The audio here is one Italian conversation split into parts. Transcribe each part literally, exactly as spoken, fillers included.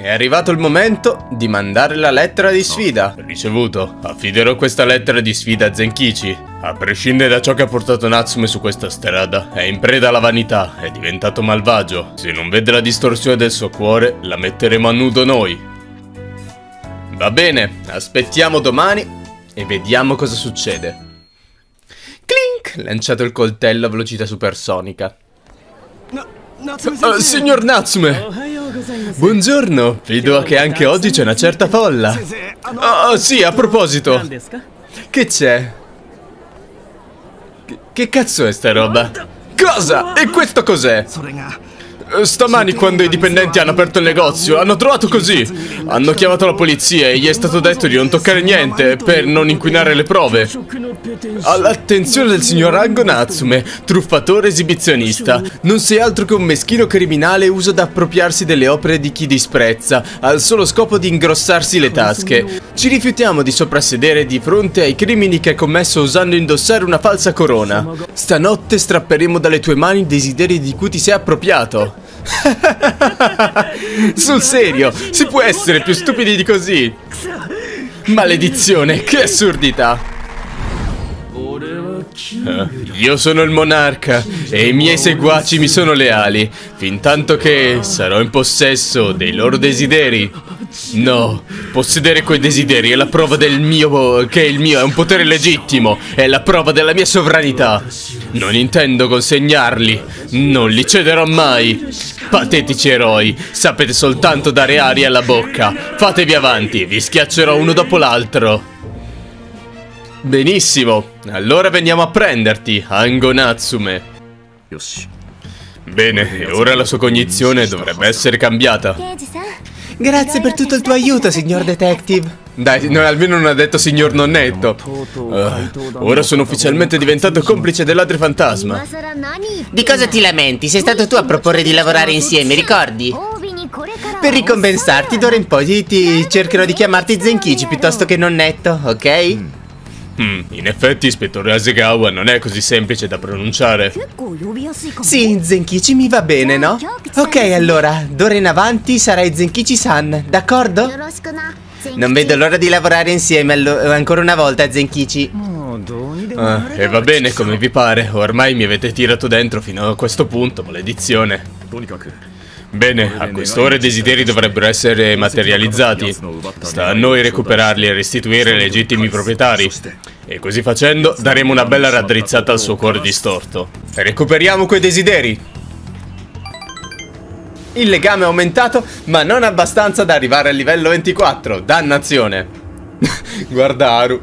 È arrivato il momento di mandare la lettera di sfida. Ricevuto. Affiderò questa lettera di sfida a Zenkichi. A prescindere da ciò che ha portato Natsume su questa strada, è in preda alla vanità, è diventato malvagio. Se non vede la distorsione del suo cuore, la metteremo a nudo noi. Va bene, aspettiamo domani e vediamo cosa succede. Clink! Lanciato il coltello a velocità supersonica. Uh, signor Natsume! Buongiorno, vedo che anche oggi c'è una certa folla. Oh, sì, a proposito. Che c'è? Che, che cazzo è sta roba? Cosa? E questo cos'è? Stamani quando i dipendenti hanno aperto il negozio hanno trovato così. Hanno chiamato la polizia e gli è stato detto di non toccare niente per non inquinare le prove. All'attenzione del signor Ango Natsume, truffatore esibizionista. Non sei altro che un meschino criminale uso da appropriarsi delle opere di chi disprezza, al solo scopo di ingrossarsi le tasche. Ci rifiutiamo di soprassedere di fronte ai crimini che hai commesso osando indossare una falsa corona. Stanotte strapperemo dalle tue mani i desideri di cui ti sei appropriato. Sul serio, si può essere più stupidi di così? Maledizione, che assurdità! Uh, io sono il monarca e i miei seguaci mi sono leali, fintanto che sarò in possesso dei loro desideri. No, possedere quei desideri è la prova del mio, che il mio è un potere legittimo, è la prova della mia sovranità. Non intendo consegnarli, non li cederò mai. Patetici eroi, sapete soltanto dare aria alla bocca. Fatevi avanti, vi schiaccerò uno dopo l'altro. Benissimo, allora veniamo a prenderti, Ango Natsume. Bene, e ora la sua cognizione dovrebbe essere cambiata. Grazie per tutto il tuo aiuto, signor detective. Dai, no, almeno non ha detto signor nonnetto. uh, Ora sono ufficialmente diventato complice del ladro fantasma. Di cosa ti lamenti? Sei stato tu a proporre di lavorare insieme, ricordi? Per ricompensarti d'ora in poi ti, ti cercherò di chiamarti Zenkichi piuttosto che nonnetto, ok? Hmm, in effetti ispettore Hasegawa non è così semplice da pronunciare. Sì, Zenkichi mi va bene, no? Ok, allora, d'ora in avanti sarai Zenkichi-san, d'accordo? Non vedo l'ora di lavorare insieme ancora una volta, Zenkichi. Ah, e va bene come vi pare, ormai mi avete tirato dentro fino a questo punto, maledizione. Bene, a quest'ora i desideri dovrebbero essere materializzati. Sta a noi recuperarli e restituire ai legittimi proprietari. E così facendo daremo una bella raddrizzata al suo cuore distorto. Recuperiamo quei desideri. Il legame è aumentato, ma non abbastanza da arrivare al livello ventiquattro. Dannazione. Guarda Haru.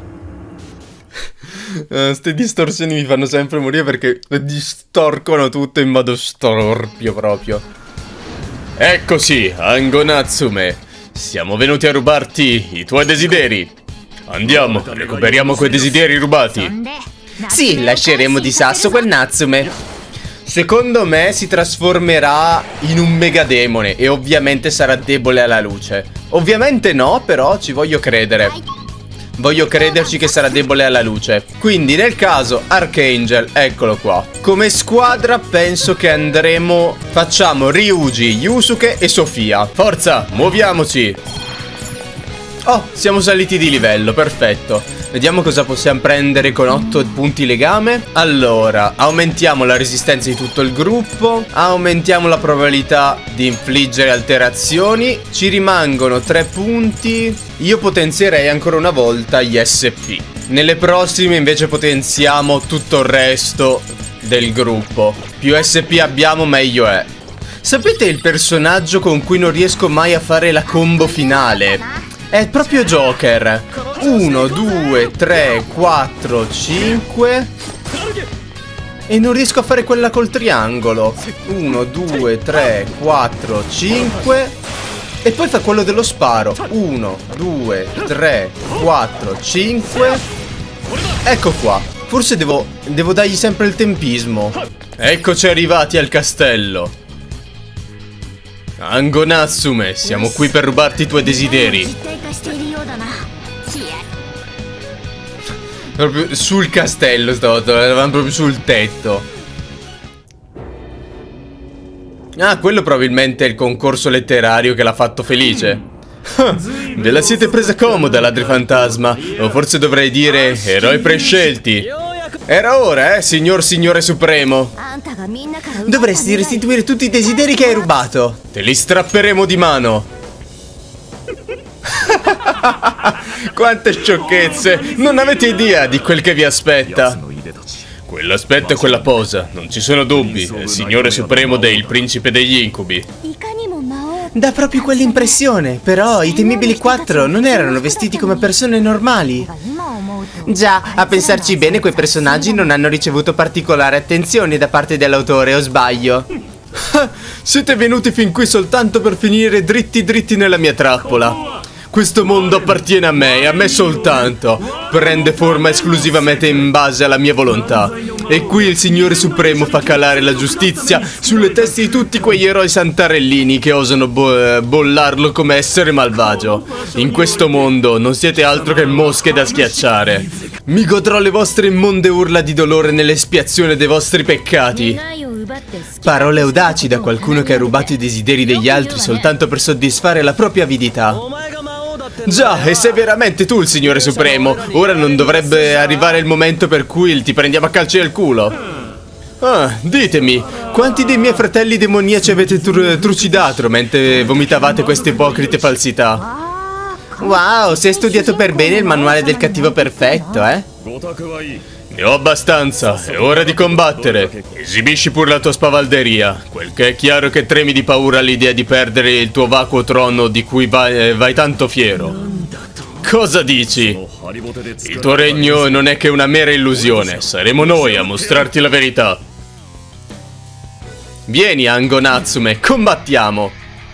Uh, ste distorsioni mi fanno sempre morire perché distorcono tutto in modo storpio proprio. Eccoci, Ango Natsume. Siamo venuti a rubarti i tuoi desideri. Andiamo, recuperiamo quei desideri rubati. Sì, lasceremo di sasso quel Natsume. Secondo me si trasformerà in un megademone e ovviamente sarà debole alla luce. Ovviamente no, però ci voglio credere. Voglio crederci che sarà debole alla luce. Quindi nel caso Archangel, eccolo qua. Come squadra penso che andremo... Facciamo Ryuji, Yusuke e Sofia. Forza, muoviamoci. Oh, siamo saliti di livello, perfetto. Vediamo cosa possiamo prendere con otto punti legame. Allora, aumentiamo la resistenza di tutto il gruppo. Aumentiamo la probabilità di infliggere alterazioni. Ci rimangono tre punti. Io potenzierei ancora una volta gli S P. Nelle prossime invece potenziamo tutto il resto del gruppo. Più S P abbiamo meglio è. Sapete il personaggio con cui non riesco mai a fare la combo finale? È proprio Joker. uno, due, tre, quattro, cinque. E non riesco a fare quella col triangolo. uno, due, tre, quattro, cinque. E poi fa quello dello sparo. uno, due, tre, quattro, cinque. Ecco qua. Forse devo, devo dargli sempre il tempismo. Eccoci arrivati al castello. Ango Natsume, siamo qui per rubarti i tuoi desideri. Proprio sul castello stavolta, eravamo proprio sul tetto. Ah, quello probabilmente è il concorso letterario che l'ha fatto felice. Ve la siete presa comoda, ladri fantasma. O forse dovrei dire eroi prescelti. Era ora, eh, signor Signore Supremo. Dovresti restituire tutti i desideri che hai rubato. Te li strapperemo di mano. Quante sciocchezze. Non avete idea di quel che vi aspetta. Quell'aspetto e quella posa, non ci sono dubbi. È il Signore Supremo del Principe degli Incubi. Dà proprio quell'impressione. Però i temibili quattro non erano vestiti come persone normali. Già, a pensarci bene, quei personaggi non hanno ricevuto particolare attenzione da parte dell'autore, o sbaglio? Siete venuti fin qui soltanto per finire dritti dritti nella mia trappola. Questo mondo appartiene a me e a me soltanto. Prende forma esclusivamente in base alla mia volontà. E qui il Signore Supremo fa calare la giustizia sulle teste di tutti quegli eroi santarellini che osano bo bollarlo come essere malvagio. In questo mondo non siete altro che mosche da schiacciare. Mi godrò le vostre immonde urla di dolore nell'espiazione dei vostri peccati. Parole audaci da qualcuno che ha rubato i desideri degli altri soltanto per soddisfare la propria avidità. Già, e sei veramente tu il Signore Supremo. Ora non dovrebbe arrivare il momento per cui ti prendiamo a calci nel culo. Ah, ditemi, quanti dei miei fratelli demoniaci avete tru trucidato mentre vomitavate queste ipocrite falsità? Wow, sei studiato per bene il manuale del cattivo perfetto, eh? Ne ho abbastanza, è ora di combattere. Esibisci pure la tua spavalderia. Quel che è chiaro che tremi di paura all'idea di perdere il tuo vacuo trono di cui vai, vai tanto fiero. Cosa dici? Il tuo regno non è che una mera illusione. Saremo noi a mostrarti la verità. Vieni, Ango Natsume, combattiamo.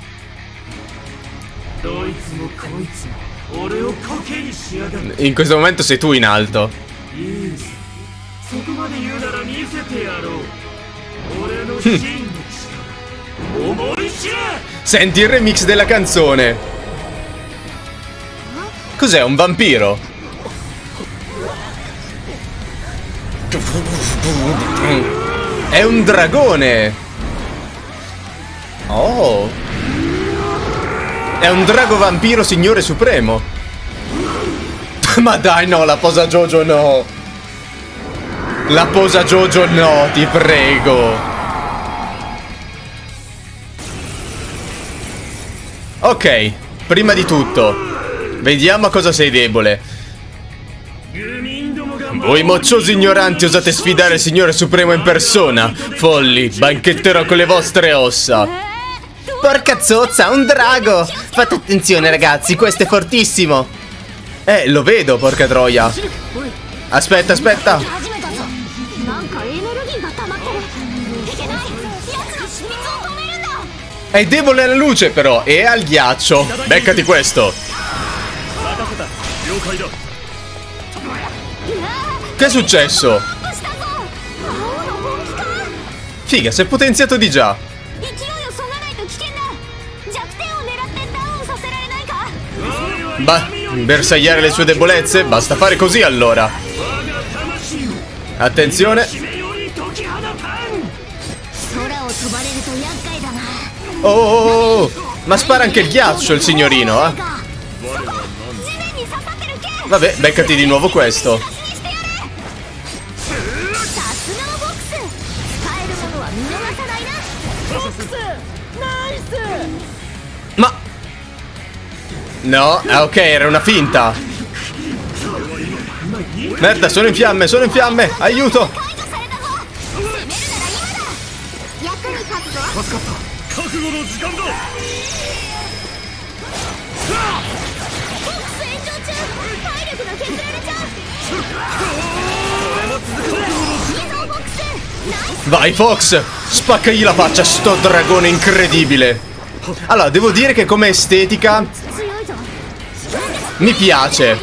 In questo momento sei tu in alto. Senti il remix della canzone. Cos'è, un vampiro? È un dragone. Oh. È un drago vampiro Signore Supremo. Ma dai, no, la posa Jojo no. La posa Jojo no, ti prego. Ok, prima di tutto, vediamo a cosa sei debole. Voi mocciosi ignoranti osate sfidare il Signore Supremo in persona. Folli, banchetterò con le vostre ossa. Porca zozza, un drago! Fate attenzione ragazzi, questo è fortissimo. Eh, lo vedo, porca troia. Aspetta, aspetta. È debole alla luce però, e al ghiaccio. Beccati questo. Che è successo? Figa, si è potenziato di già. Bah, bersagliare le sue debolezze? Basta fare così allora. Attenzione. Oh, oh, oh, ma spara anche il ghiaccio il signorino, eh? Vabbè, beccati di nuovo questo. Ma no, ah, ok, era una finta. Merda, sono in fiamme, sono in fiamme. Aiuto. Vai Fox, spaccagli la faccia a sto dragone incredibile. Allora, devo dire che come estetica mi piace.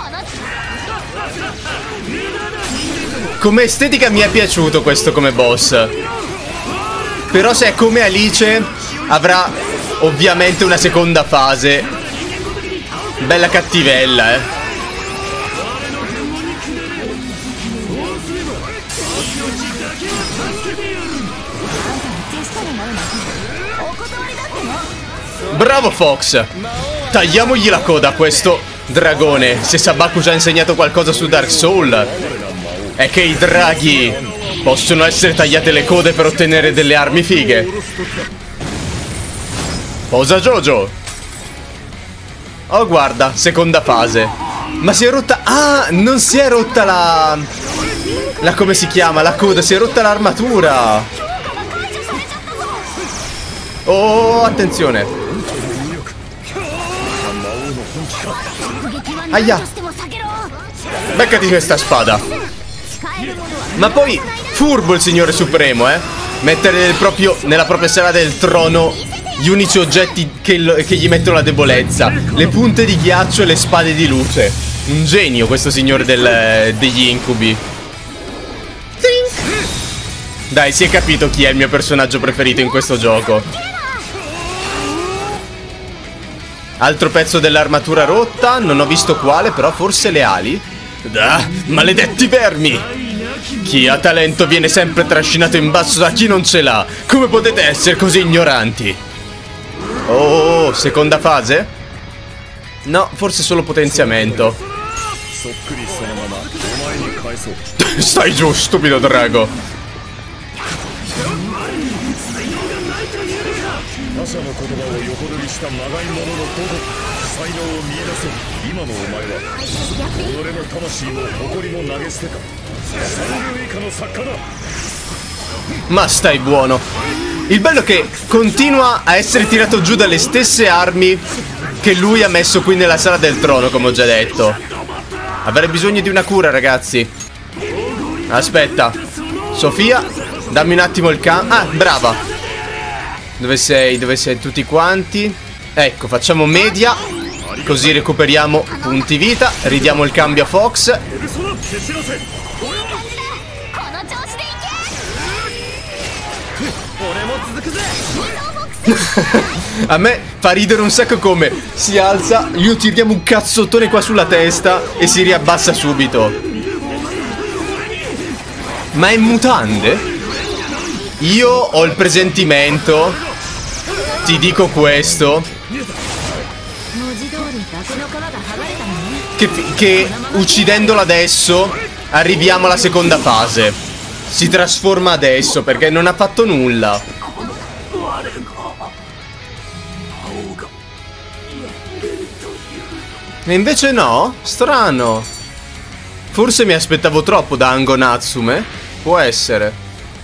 Come estetica mi è piaciuto questo come boss. Però se è come Alice avrà ovviamente una seconda fase. Bella cattivella, eh. Bravo Fox. Tagliamogli la coda a questo dragone. Se Sabaku ci ha insegnato qualcosa su Dark Souls è che i draghi possono essere tagliate le code per ottenere delle armi fighe. Posa Jojo. Oh guarda, seconda fase. Ma si è rotta... Ah, non si è rotta la... La come si chiama? La coda, si è rotta l'armatura. Oh, attenzione. Aia. Beccati questa spada. Ma poi furbo il Signore Supremo, eh. Mettere nel proprio, nella propria sala del trono gli unici oggetti che, lo, che gli mettono la debolezza. Le punte di ghiaccio e le spade di luce. Un genio questo signore del, degli incubi. Dai, si è capito chi è il mio personaggio preferito in questo gioco. Altro pezzo dell'armatura rotta. Non ho visto quale, però forse le ali. Ah, maledetti vermi! Chi ha talento viene sempre trascinato in basso da chi non ce l'ha. Come potete essere così ignoranti? Oh, seconda fase? No, forse solo potenziamento. Stai giù, stupido drago. Ma stai buono. Il bello è che continua a essere tirato giù dalle stesse armi che lui ha messo qui nella sala del trono, come ho già detto. Avrei bisogno di una cura, ragazzi. Aspetta, Sofia, dammi un attimo il cam... Ah, brava. Dove sei? Dove sei tutti quanti? Ecco, facciamo media, così recuperiamo punti vita. Ridiamo il cambio a Fox. A me fa ridere un sacco come si alza, gli tiriamo un cazzottone qua sulla testa e si riabbassa subito. Ma è in mutande? Io ho il presentimento, ti dico questo, che, che uccidendolo adesso arriviamo alla seconda fase. Si trasforma adesso perché non ha fatto nulla. E invece no? Strano. Forse mi aspettavo troppo da Ango Natsume. Può essere.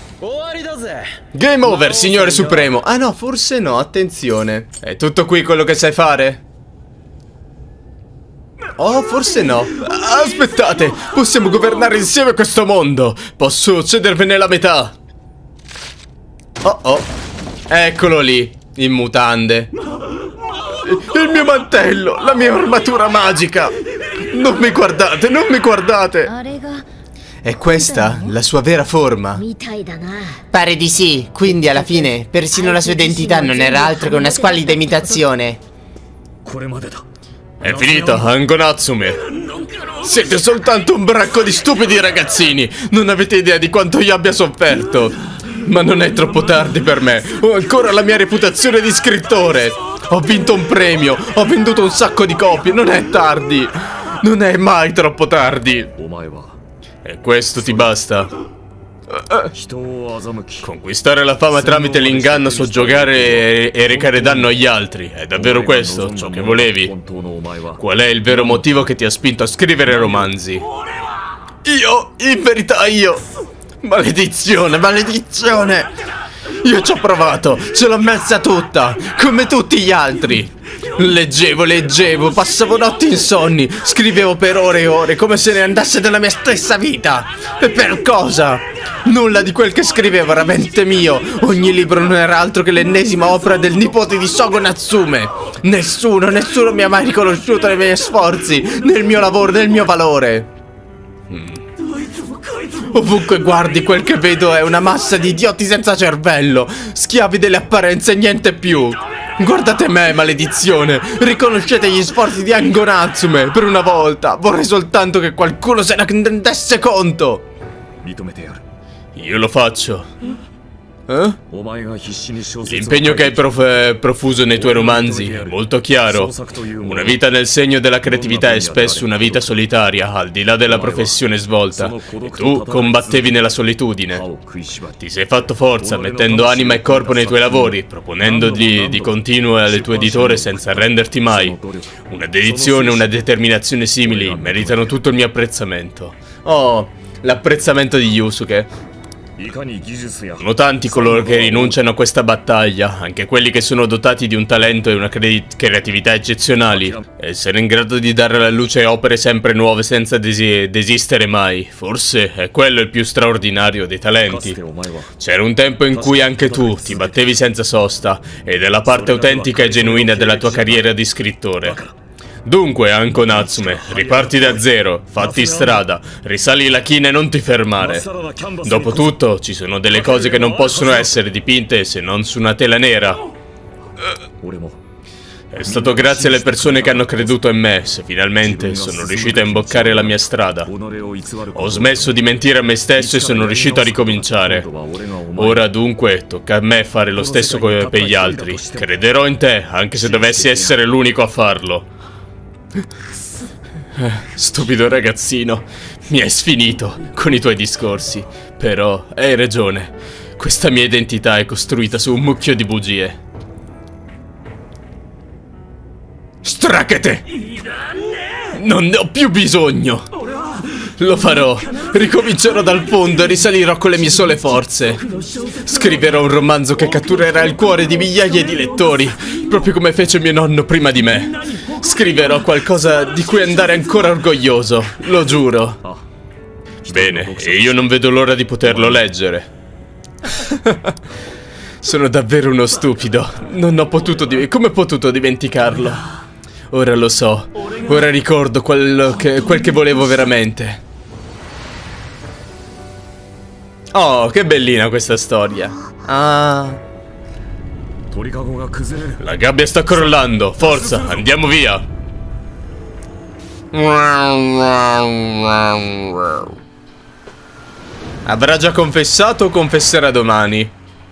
Game over, Signore Supremo. Ah no, forse no, attenzione. È tutto qui quello che sai fare? Oh, forse no. Aspettate, possiamo governare insieme questo mondo. Posso cedervene la metà. Oh oh. Eccolo lì, in mutande. Il mio mantello, la mia armatura magica. Non mi guardate, non mi guardate. È questa la sua vera forma? Pare di sì, quindi alla fine persino la sua identità non era altro che una squallida imitazione. È finita, Ango Natsume. Siete soltanto un bracco di stupidi ragazzini. Non avete idea di quanto io abbia sofferto. Ma non è troppo tardi per me. Ho ancora la mia reputazione di scrittore. Ho vinto un premio. Ho venduto un sacco di copie. Non è tardi. Non è mai troppo tardi. E questo ti basta? Conquistare la fama tramite l'inganno, soggiogare e recare danno agli altri. È davvero questo ciò che volevi? Qual è il vero motivo che ti ha spinto a scrivere romanzi? Io, in verità io... Maledizione, maledizione! Io ci ho provato, ce l'ho messa tutta, come tutti gli altri. Leggevo, leggevo, passavo notti insonni, scrivevo per ore e ore, come se ne andasse della mia stessa vita. E per cosa? Nulla di quel che scrivevo era veramente mio. Ogni libro non era altro che l'ennesima opera del nipote di Sogo Natsume. Nessuno, nessuno mi ha mai riconosciuto nei miei sforzi, nel mio lavoro, nel mio valore. Hmm. Ovunque guardi, quel che vedo è una massa di idioti senza cervello, schiavi delle apparenze e niente più. Guardate me, maledizione. Riconoscete gli sforzi di Ango Natsume. Per una volta vorrei soltanto che qualcuno se ne rendesse conto. Io lo faccio. Eh? L'impegno che hai prof profuso nei tuoi romanzi è molto chiaro. Una vita nel segno della creatività è spesso una vita solitaria, al di là della professione svolta. E tu combattevi nella solitudine. Ti sei fatto forza, mettendo anima e corpo nei tuoi lavori, proponendoli di continuo alle tue editore senza arrenderti mai. Una dedizione e una determinazione simili meritano tutto il mio apprezzamento. Oh, l'apprezzamento di Yusuke. Sono tanti coloro che rinunciano a questa battaglia, anche quelli che sono dotati di un talento e una cre creatività eccezionali. Essere in grado di dare alla luce opere sempre nuove senza desi desistere mai, forse è quello il più straordinario dei talenti. C'era un tempo in cui anche tu ti battevi senza sosta, ed è la parte autentica e genuina della tua carriera di scrittore. Dunque, Anko Natsume, riparti da zero, fatti strada, risali la china e non ti fermare. Dopotutto, ci sono delle cose che non possono essere dipinte se non su una tela nera. È stato grazie alle persone che hanno creduto in me se finalmente sono riuscito a imboccare la mia strada. Ho smesso di mentire a me stesso e sono riuscito a ricominciare. Ora dunque tocca a me fare lo stesso per gli altri. Crederò in te, anche se dovessi essere l'unico a farlo. Stupido ragazzino, mi hai sfinito con i tuoi discorsi. Però hai ragione, questa mia identità è costruita su un mucchio di bugie. Stracchete! Non ne ho più bisogno! Lo farò, ricomincerò dal fondo e risalirò con le mie sole forze. Scriverò un romanzo che catturerà il cuore di migliaia di lettori, proprio come fece mio nonno prima di me. Scriverò qualcosa di cui andare ancora orgoglioso, lo giuro. Bene, e io non vedo l'ora di poterlo leggere. Sono davvero uno stupido, non ho potuto di- come ho potuto dimenticarlo? Ora lo so, ora ricordo quello che, quel che volevo veramente. Oh, che bellina questa storia. Ah. La gabbia sta crollando, forza, andiamo via. Avrà già confessato o confesserà domani?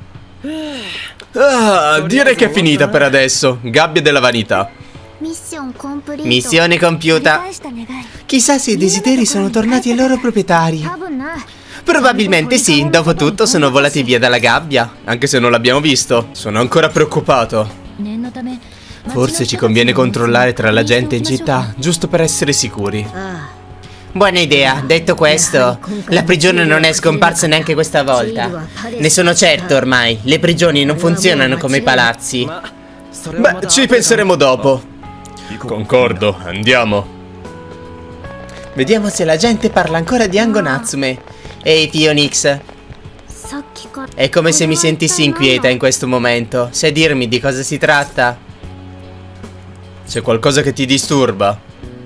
Ah, direi che è finita per adesso. Gabbia della vanità. Missione compiuta. Chissà se i desideri sono tornati ai loro proprietari. Probabilmente sì, dopo tutto sono volati via dalla gabbia. Anche se non l'abbiamo visto, sono ancora preoccupato. Forse ci conviene controllare tra la gente in città, giusto per essere sicuri. Buona idea. Detto questo, la prigione non è scomparsa neanche questa volta. Ne sono certo ormai. Le prigioni non funzionano come i palazzi. Beh, ci penseremo dopo. Concordo, andiamo. Vediamo se la gente parla ancora di Anko Natsume. Ehi, Phoenix. È come se mi sentissi inquieta in questo momento. Sai dirmi di cosa si tratta? C'è qualcosa che ti disturba?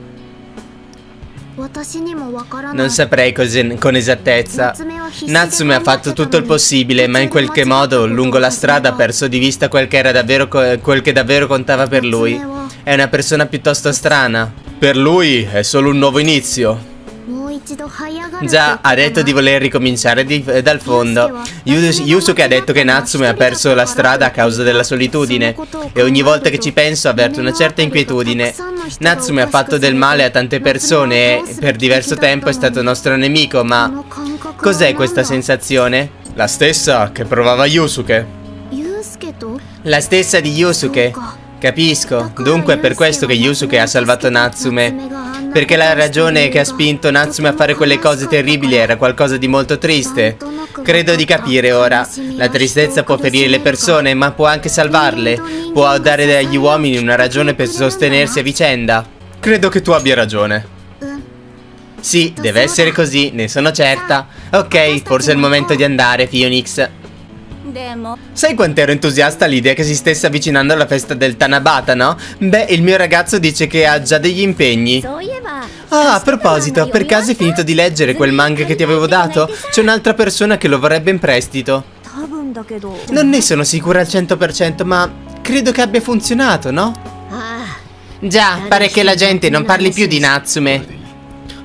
Non saprei con esattezza. Natsume ha fatto tutto il possibile, ma in qualche modo, lungo la strada, ha perso di vista quel che era davvero quel che davvero contava per lui. È una persona piuttosto strana. Per lui è solo un nuovo inizio. Già, ha detto di voler ricominciare di, eh, dal fondo. Yus Yusuke ha detto che Natsume ha perso la strada a causa della solitudine. E ogni volta che ci penso avverto una certa inquietudine. Natsume ha fatto del male a tante persone e per diverso tempo è stato nostro nemico, ma... Cos'è questa sensazione? La stessa che provava Yusuke. La stessa di Yusuke. Capisco. Dunque è per questo che Yusuke ha salvato Natsume. Perché la ragione che ha spinto Natsume a fare quelle cose terribili era qualcosa di molto triste. Credo di capire ora. La tristezza può ferire le persone, ma può anche salvarle. Può dare agli uomini una ragione per sostenersi a vicenda. Credo che tu abbia ragione. Sì, deve essere così, ne sono certa. Ok, forse è il momento di andare, Phoenix. Sai quanto ero entusiasta all'idea che si stesse avvicinando alla festa del Tanabata, no? Beh, il mio ragazzo dice che ha già degli impegni. Ah, a proposito, per caso hai finito di leggere quel manga che ti avevo dato? C'è un'altra persona che lo vorrebbe in prestito. Non ne sono sicura al cento per cento, ma credo che abbia funzionato, no? Già, pare che la gente non parli più di Natsume.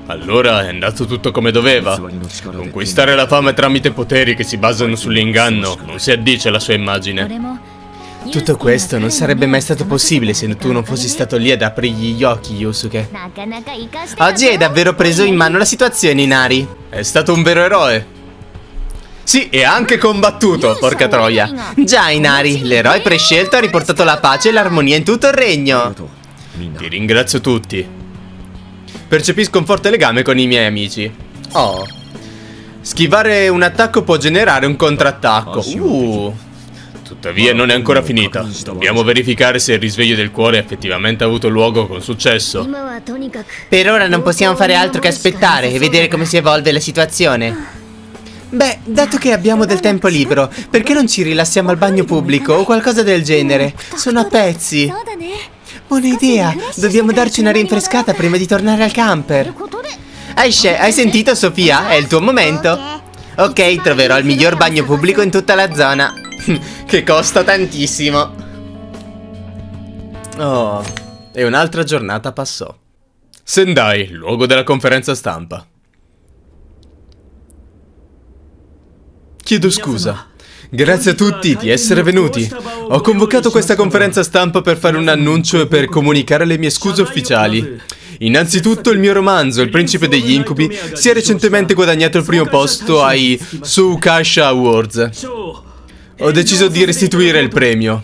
Allora è andato tutto come doveva. Conquistare la fama tramite poteri che si basano sull'inganno non si addice alla sua immagine. Tutto questo non sarebbe mai stato possibile se tu non fossi stato lì ad aprirgli gli occhi, Yusuke. Oggi hai davvero preso in mano la situazione, Inari. È stato un vero eroe. Sì, e ha anche combattuto, porca troia. Già, Inari, l'eroe prescelto ha riportato la pace e l'armonia in tutto il regno. Ti ringrazio tutti. Percepisco un forte legame con i miei amici. Oh. Schivare un attacco può generare un contrattacco. Uh. Tuttavia non è ancora finita. Dobbiamo verificare se il risveglio del cuore effettivamente ha avuto luogo con successo. Per ora non possiamo fare altro che aspettare e vedere come si evolve la situazione. Beh, dato che abbiamo del tempo libero, perché non ci rilassiamo al bagno pubblico o qualcosa del genere? Sono a pezzi. Buona idea, dobbiamo darci una rinfrescata prima di tornare al camper. Aishe, hai sentito, Sofia? È il tuo momento. Ok, troverò il miglior bagno pubblico in tutta la zona. Che costa tantissimo. Oh, e un'altra giornata passò. Sendai, luogo della conferenza stampa. Chiedo scusa. Grazie a tutti di essere venuti. Ho convocato questa conferenza stampa per fare un annuncio e per comunicare le mie scuse ufficiali. Innanzitutto il mio romanzo, Il principe degli incubi, si è recentemente guadagnato il primo posto ai Soukasha Awards. Ho deciso di restituire il premio.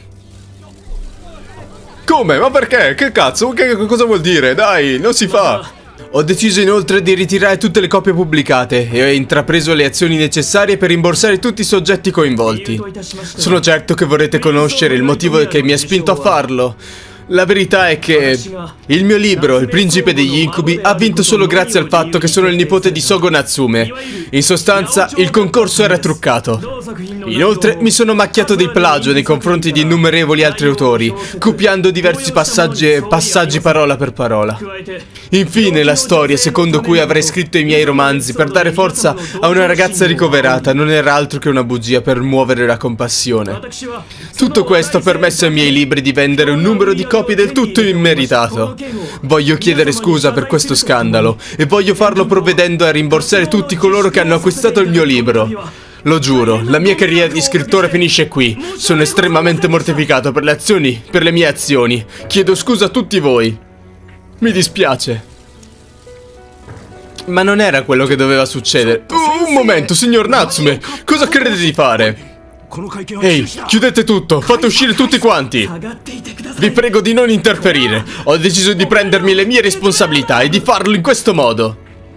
Come? Ma perché? Che cazzo? Che cosa vuol dire? Dai, non si fa! Ho deciso inoltre di ritirare tutte le copie pubblicate e ho intrapreso le azioni necessarie per rimborsare tutti i soggetti coinvolti. Sono certo che vorrete conoscere il motivo che mi ha spinto a farlo. La verità è che il mio libro, Il principe degli incubi, ha vinto solo grazie al fatto che sono il nipote di Sogo Natsume. In sostanza, il concorso era truccato. Inoltre, mi sono macchiato di plagio nei confronti di innumerevoli altri autori, copiando diversi passaggi, passaggi parola per parola. Infine, la storia secondo cui avrei scritto i miei romanzi per dare forza a una ragazza ricoverata non era altro che una bugia per muovere la compassione. Tutto questo ha permesso ai miei libri di vendere un numero di copie del tutto immeritato. Voglio chiedere scusa per questo scandalo e voglio farlo provvedendo a rimborsare tutti coloro che hanno acquistato il mio libro. Lo giuro, la mia carriera di scrittore finisce qui. Sono estremamente mortificato per le azioni, per le mie azioni. Chiedo scusa a tutti voi. Mi dispiace. Ma non era quello che doveva succedere. Uh, un momento, signor Natsume, cosa crede di fare? Ehi, chiudete tutto, fate uscire tutti quanti. Vi prego di non interferire. Ho deciso di prendermi le mie responsabilità e di farlo in questo modo.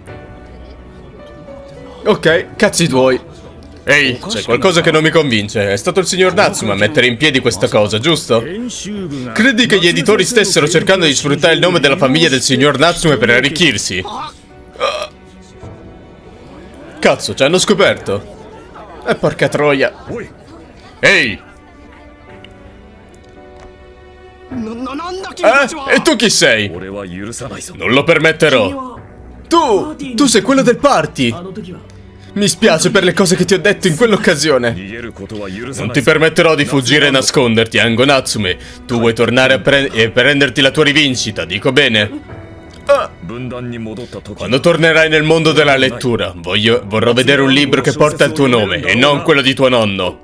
Ok, cazzi tuoi. Ehi, c'è qualcosa che non mi convince. È stato il signor Natsume a mettere in piedi questa cosa, giusto? Credi che gli editori stessero cercando di sfruttare il nome della famiglia del signor Natsume per arricchirsi? Cazzo, ci hanno scoperto. E porca troia. Ehi! Eh? E tu chi sei? Non lo permetterò. Tu! Tu sei quello del party! Mi spiace per le cose che ti ho detto in quell'occasione. Non ti permetterò di fuggire e nasconderti, Ango Natsume. Tu vuoi tornare a pre e prenderti la tua rivincita, dico bene? Ah. Quando tornerai nel mondo della lettura, voglio, vorrò vedere un libro che porta il tuo nome e non quello di tuo nonno.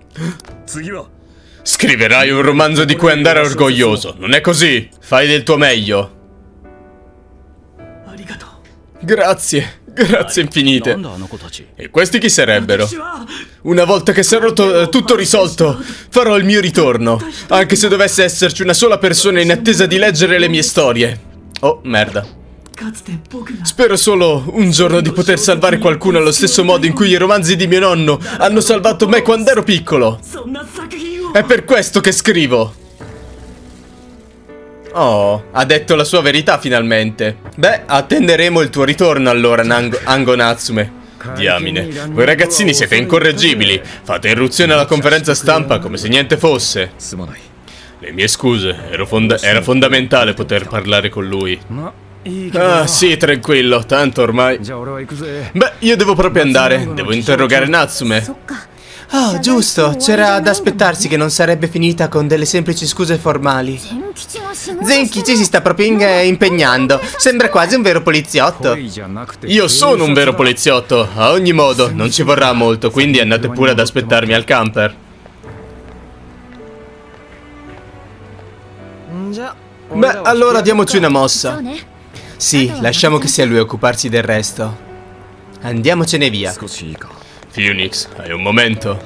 Scriverai un romanzo di cui andare orgoglioso, non è così? Fai del tuo meglio. Grazie. Grazie infinite. E questi chi sarebbero? Una volta che sarà tutto risolto, farò il mio ritorno, anche se dovesse esserci una sola persona in attesa di leggere le mie storie. Oh, merda. Spero solo un giorno di poter salvare qualcuno allo stesso modo in cui i romanzi di mio nonno hanno salvato me quando ero piccolo. È per questo che scrivo. Oh, ha detto la sua verità finalmente. Beh, attenderemo il tuo ritorno allora, Nango, Ango Natsume. Diamine, voi ragazzini siete incorreggibili. Fate irruzione alla conferenza stampa come se niente fosse. Le mie scuse, ero fonda era fondamentale poter parlare con lui. Ah, sì, tranquillo, tanto ormai... Beh, io devo proprio andare, devo interrogare Natsume. Oh, giusto, c'era da aspettarsi che non sarebbe finita con delle semplici scuse formali. Zenkichi si sta proprio in impegnando. Sembra quasi un vero poliziotto. Io sono un vero poliziotto. A ogni modo, non ci vorrà molto, quindi andate pure ad aspettarmi al camper. Beh, allora diamoci una mossa. Sì, lasciamo che sia lui a occuparsi del resto. Andiamocene via. Phoenix, hai un momento?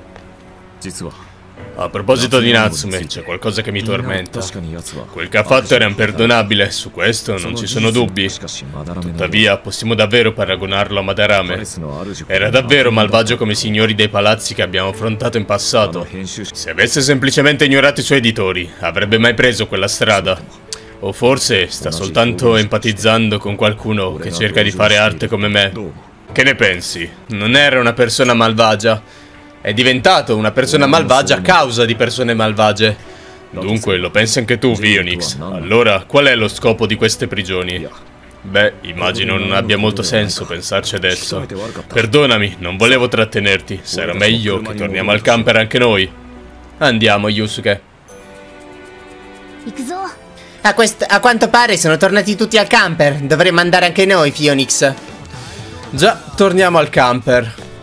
A proposito di Natsume, c'è qualcosa che mi tormenta. Quel che ha fatto era imperdonabile, su questo non ci sono dubbi. Tuttavia, possiamo davvero paragonarlo a Madarame. Era davvero malvagio come i signori dei palazzi che abbiamo affrontato in passato. Se avesse semplicemente ignorato i suoi editori, avrebbe mai preso quella strada? O forse sta soltanto empatizzando con qualcuno che cerca di fare arte come me? Che ne pensi? Non era una persona malvagia. È diventato una persona malvagia a causa di persone malvagie. Dunque, lo pensi anche tu, Phoenix. Allora, qual è lo scopo di queste prigioni? Beh, immagino non abbia molto senso pensarci adesso. Perdonami, non volevo trattenerti. Sarà meglio che torniamo al camper anche noi. Andiamo, Yusuke. A, a quanto pare sono tornati tutti al camper. Dovremmo andare anche noi, Phoenix. Già, torniamo al camper.